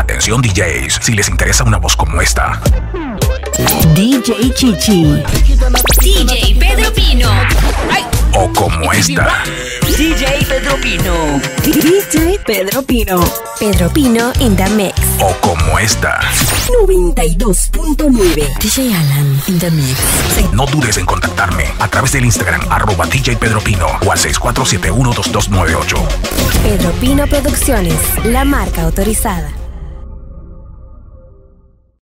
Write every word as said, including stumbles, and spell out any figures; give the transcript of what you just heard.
Atención D Js, si les interesa una voz como esta. D J Chichi, D J Pedro Pino. Ay. O como esta. D J Pedro Pino, D J Pedro Pino, Pedro Pino in the mix. O como esta. noventa y dos punto nueve. D J Alan in the mix. No dudes en contactarme a través del Instagram arroba D J Pedro Pino o al seis cuatro siete uno dos dos nueve ocho. Pedro Pino Producciones, la marca autorizada.